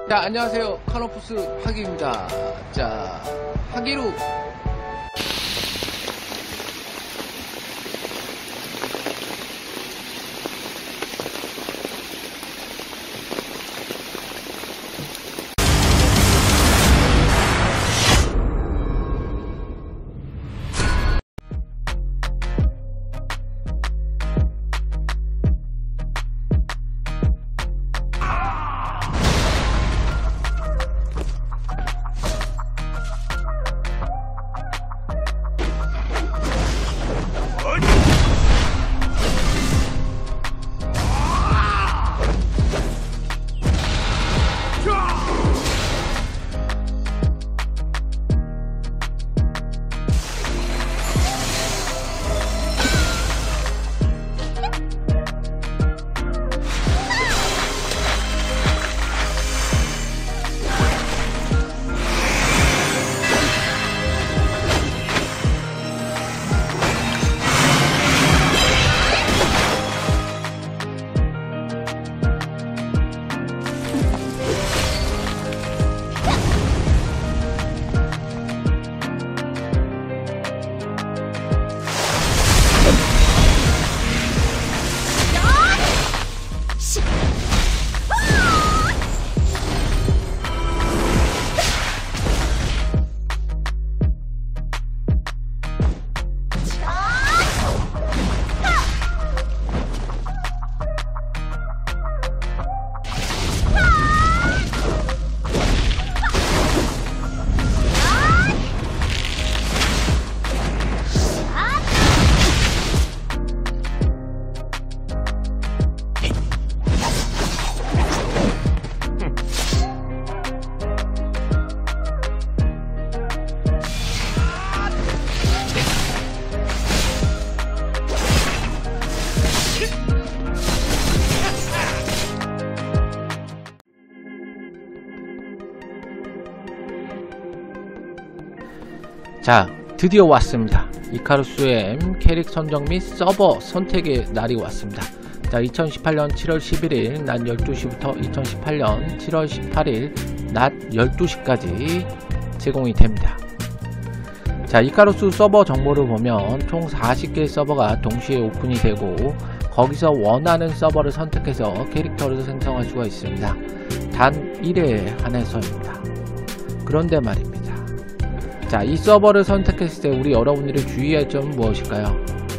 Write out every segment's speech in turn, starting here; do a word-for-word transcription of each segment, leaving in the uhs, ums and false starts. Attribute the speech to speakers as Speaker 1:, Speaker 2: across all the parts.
Speaker 1: 자, 안녕하세요. 카노푸스 하기입니다. 자, 하기루 자, 드디어 왔습니다. 이카루스 M 캐릭 선정 및 서버 선택의 날이 왔습니다. 자, 이천십팔년 칠월 십일일 낮 열두 시부터 이천십팔년 칠월 십팔일 낮 열두 시까지 제공이 됩니다. 자, 이카루스 서버 정보를 보면 총 사십 개의 서버가 동시에 오픈이 되고 거기서 원하는 서버를 선택해서 캐릭터를 생성할 수가 있습니다. 단 일 회에 한해서입니다. 그런데 말입니다. 자, 이 서버를 선택했을 때 우리 여러분들이 주의할 점은 무엇일까요?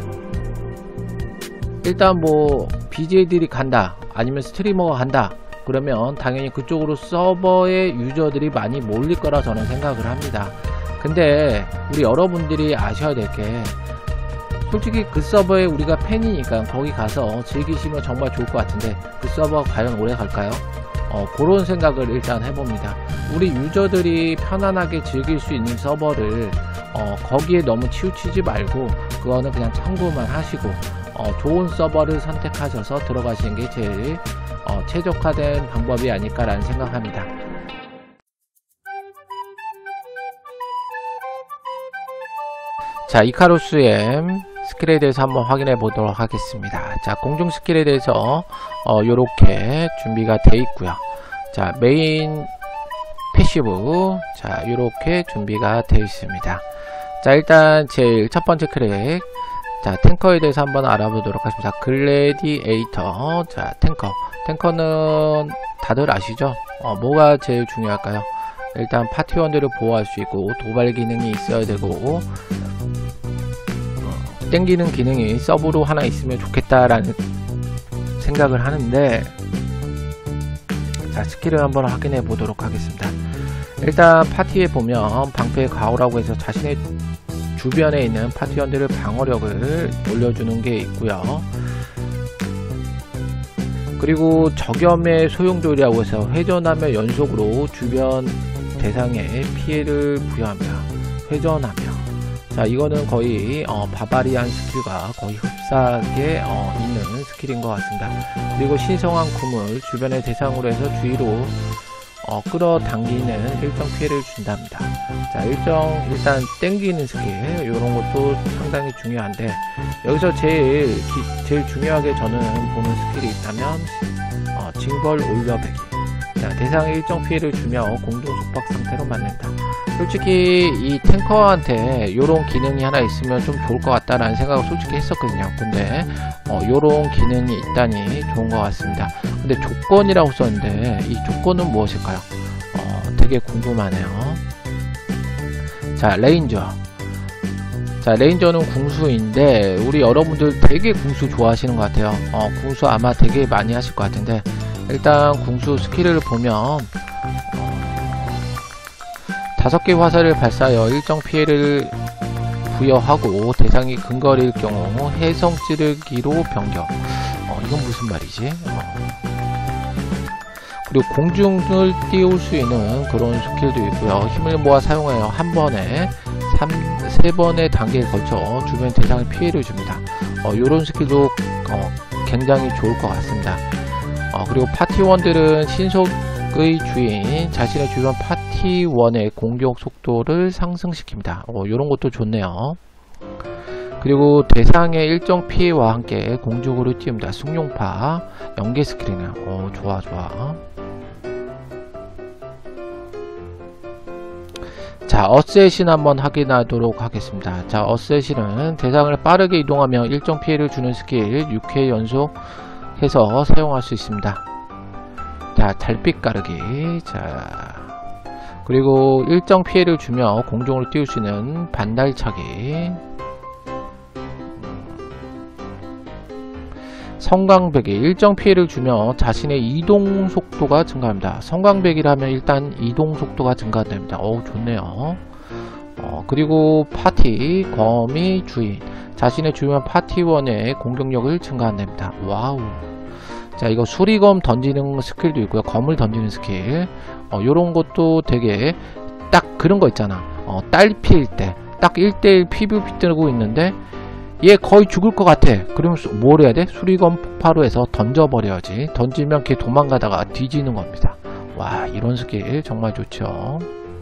Speaker 1: 일단 뭐 비제이들이 간다, 아니면 스트리머가 간다, 그러면 당연히 그쪽으로 서버의 유저들이 많이 몰릴 거라 저는 생각을 합니다. 근데 우리 여러분들이 아셔야 될 게, 솔직히 그 서버에 우리가 팬이니까 거기 가서 즐기시면 정말 좋을 것 같은데 그 서버가 과연 오래 갈까요? 어, 그런 생각을 일단 해봅니다. 우리 유저들이 편안하게 즐길 수 있는 서버를 어, 거기에 너무 치우치지 말고 그거는 그냥 참고만 하시고 어, 좋은 서버를 선택하셔서 들어가시는 게 제일 어, 최적화된 방법이 아닐까라는 생각합니다. 자, 이카루스 M 스킬에 대해서 한번 확인해 보도록 하겠습니다. 자, 공중 스킬에 대해서 어, 요렇게 준비가 돼 있고요. 자, 메인 패시브, 자, 요렇게 준비가 돼 있습니다. 자, 일단 제일 첫 번째 크랙, 자, 탱커에 대해서 한번 알아보도록 하겠습니다. 글래디에이터, 자, 탱커. 탱커는 다들 아시죠? 어, 뭐가 제일 중요할까요? 일단 파티원들을 보호할 수 있고 도발 기능이 있어야 되고 땡기는 기능이 서브로 하나 있으면 좋겠다라는 생각을 하는데, 자, 스킬을 한번 확인해 보도록 하겠습니다. 일단 파티에 보면 방패의 가오라고 해서 자신의 주변에 있는 파티원들의 방어력을 올려주는 게 있고요. 그리고 적염의 소용돌이라고 해서 회전하며 연속으로 주변 대상에 피해를 부여하며 회전하며, 자, 이거는 거의 어, 바바리안 스킬과 거의 흡사하게 어, 있는 스킬인 것 같습니다. 그리고 신성한 구물 주변의 대상으로 해서 주위로 어, 끌어당기는 일정 피해를 준답니다. 자, 일정 일단 땡기는 스킬, 이런 것도 상당히 중요한데, 여기서 제일 기, 제일 중요하게 저는 보는 스킬이 있다면 어, 징벌 올려배기. 자, 대상에 일정 피해를 주며 공중 속박 상태로 만든다. 솔직히 이 탱커한테 요런 기능이 하나 있으면 좀 좋을 것 같다라는 생각을 솔직히 했었거든요. 근데 어, 요런 기능이 있다니 좋은 것 같습니다. 근데 조건이라고 썼는데 이 조건은 무엇일까요? 어, 되게 궁금하네요. 자, 레인저. 자, 레인저는 궁수인데 우리 여러분들 되게 궁수 좋아하시는 것 같아요. 어, 궁수 아마 되게 많이 하실 것 같은데, 일단 궁수 스킬을 보면 어, 다섯 개 화살을 발사하여 일정 피해를 부여하고 대상이 근거리일 경우 해성 찌르기로 변경. 어, 이건 무슨 말이지? 어. 그리고 공중을 띄울 수 있는 그런 스킬도 있고요. 힘을 모아 사용하여 한 번에 세 번의 단계에 걸쳐 주변 대상에 피해를 줍니다. 어, 요런 스킬도 어, 굉장히 좋을 것 같습니다. 어, 그리고 파티원들은 신속의 주인, 자신의 주변 파티원의 공격 속도를 상승시킵니다. 어, 요런 것도 좋네요. 그리고 대상의 일정 피해와 함께 공중으로 띄웁니다. 숭룡파, 연계 스킬이네요. 어, 좋아, 좋아. 자, 어쌔신 한번 확인하도록 하겠습니다. 자, 어쌔신은 대상을 빠르게 이동하며 일정 피해를 주는 스킬 육 회 연속해서 사용할 수 있습니다. 자, 달빛 가르기. 자, 그리고 일정 피해를 주며 공중으로 띄울 수 있는 반달차기. 성광배기. 일정 피해를 주며 자신의 이동 속도가 증가합니다. 성광배기를 하면 일단 이동 속도가 증가됩니다. 어우, 좋네요. 어, 그리고 파티, 거미, 주인. 자신의 주변 파티원의 공격력을 증가한답니다. 와우. 자, 이거 수리검 던지는 스킬도 있고요. 검을 던지는 스킬. 어, 요런 것도 되게 딱 그런 거 있잖아. 어, 딸피일 때. 딱 일 대 일 피브피 뜨고 있는데 얘 거의 죽을 것 같아. 그러면 뭘 해야 돼? 수리검 폭파로 해서 던져버려야지. 던지면 걔 도망가다가 뒤지는 겁니다. 와, 이런 스킬 정말 좋죠.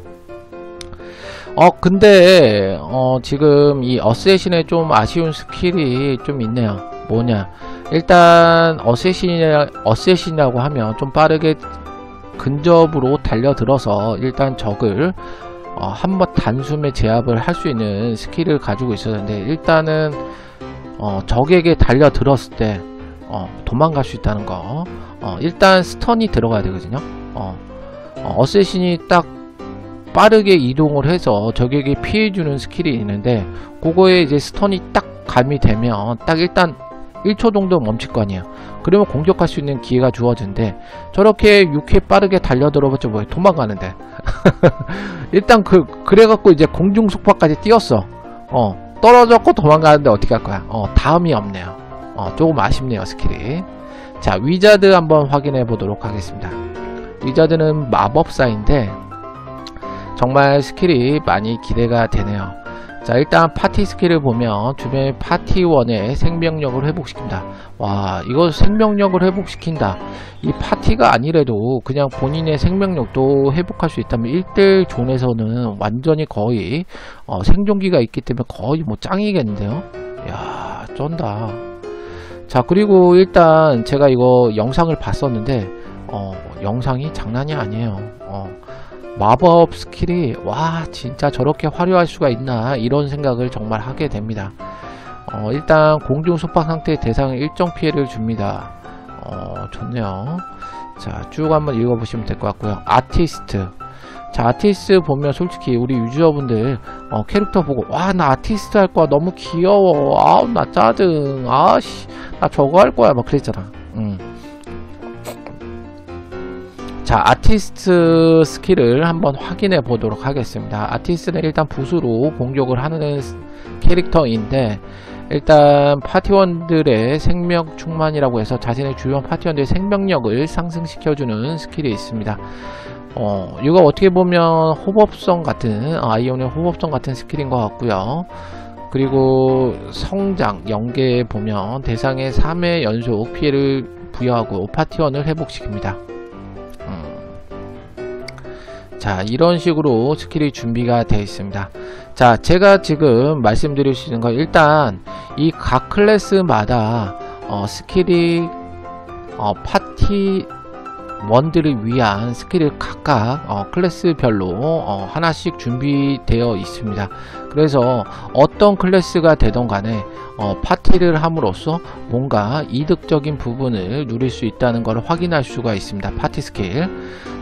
Speaker 1: 어, 근데 어, 지금 이 어쌔신에 좀 아쉬운 스킬이 좀 있네요. 뭐냐, 일단 어쌔신이라, 어쌔신이라고 하면 좀 빠르게 근접으로 달려들어서 일단 적을 어, 한번 단숨에 제압을 할 수 있는 스킬을 가지고 있었는데, 일단은 어, 적에게 달려들었을 때 어, 도망갈 수 있다는 거. 어, 일단 스턴이 들어가야 되거든요. 어, 어, 어쌔신이 딱 빠르게 이동을 해서 적에게 피해주는 스킬이 있는데, 그거에 이제 스턴이 딱 가미되면 딱 일단 일 초 정도 멈출 거 아니에요. 그러면 공격할 수 있는 기회가 주어진데, 저렇게 육 회 빠르게 달려들어봤자 뭐해, 도망가는데. 일단 그 그래갖고 이제 공중 속박까지 뛰었어. 어, 떨어졌고 도망가는데 어떻게 할 거야? 어, 다음이 없네요. 어, 조금 아쉽네요, 스킬이. 자, 위자드 한번 확인해 보도록 하겠습니다. 위자드는 마법사인데 정말 스킬이 많이 기대가 되네요. 자, 일단 파티 스킬을 보면 주변의 파티원의 생명력을 회복시킨다. 와, 이거 생명력을 회복시킨다. 이 파티가 아니래도 그냥 본인의 생명력도 회복할 수 있다면 일 대 일 존에서는 완전히 거의 어, 생존기가 있기 때문에 거의 뭐 짱이겠는데요. 이야, 쩐다. 자, 그리고 일단 제가 이거 영상을 봤었는데 어, 영상이 장난이 아니에요. 어, 마법 스킬이 와, 진짜 저렇게 화려할 수가 있나, 이런 생각을 정말 하게 됩니다. 어, 일단 공중 속박 상태의 대상에 일정 피해를 줍니다. 어, 좋네요. 자, 쭉 한번 읽어보시면 될 것 같고요. 아티스트. 자, 아티스트 보면 솔직히 우리 유저분들 어, 캐릭터 보고 와, 나 아티스트 할 거야, 너무 귀여워, 아우 나 짜증, 아씨 나 저거 할 거야 막 그랬잖아. 음. 자, 아티스트 스킬을 한번 확인해 보도록 하겠습니다. 아티스트는 일단 붓으로 공격을 하는 캐릭터인데, 일단 파티원들의 생명 충만이라고 해서 자신의 주변 파티원들의 생명력을 상승시켜주는 스킬이 있습니다. 어, 이거 어떻게 보면 호법성 같은, 아이온의 호법성 같은 스킬인 것 같고요. 그리고 성장, 연계에 보면 대상의 삼 회 연속 피해를 부여하고 파티원을 회복시킵니다. 자, 이런 식으로 스킬이 준비가 되어 있습니다. 자, 제가 지금 말씀드릴 수 있는 건, 일단 이 각 클래스마다 어, 스킬이 어, 파티 원들을 위한 스킬을 각각 어, 클래스별로 어, 하나씩 준비되어 있습니다. 그래서 어떤 클래스가 되던 간에 어, 파티를 함으로써 뭔가 이득적인 부분을 누릴 수 있다는 것을 확인할 수가 있습니다. 파티 스킬.